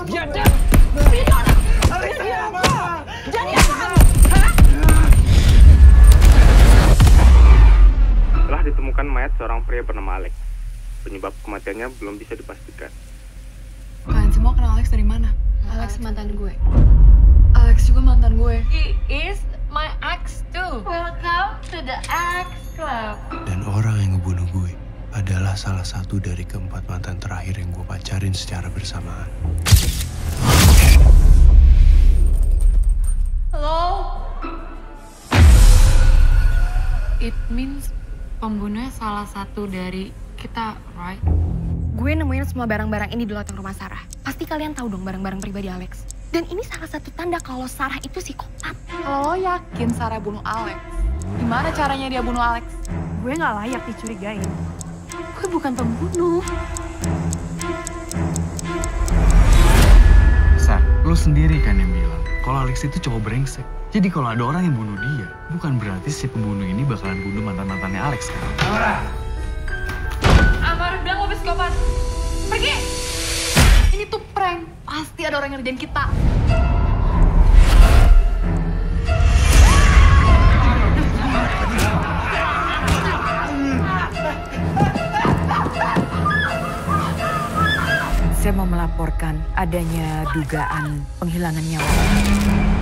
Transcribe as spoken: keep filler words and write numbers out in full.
Dia, dia, ini orang. Jadi apa? Jadi apa kamu? Hah? Telah ditemukan mayat seorang pria bernama Alex. Penyebab kematiannya belum bisa dipastikan. Kalian semua kenal Alex dari mana? Alex mantan gue. Alex juga mantan gue. He is my ex too. Welcome to the X Club. Dan orang yang ngebunuh gue adalah salah satu dari keempat mantan terakhir yang gue pacarin secara bersamaan. Hello? It means pembunuhnya salah satu dari kita, right? Gue nemuin semua barang-barang ini di loteng rumah Sarah. Pasti kalian tahu dong barang-barang pribadi Alex. Dan ini salah satu tanda kalau Sarah itu psikopat. Kalau lo yakin Sarah bunuh Alex, gimana caranya dia bunuh Alex? Gue nggak layak dicurigain. Gue bukan pembunuh. Sar, lo sendiri kan yang bilang kalau Alex itu cowok brengsek. Jadi kalau ada orang yang bunuh dia, bukan berarti si pembunuh ini bakalan bunuh mantan-mantannya Alex kan? Amara! Amar bilang lo psikopat. Pergi! Ini tuh prank. Pasti ada orang yang ngerjain kita. Saya mau melaporkan adanya dugaan penghilangan nyawa.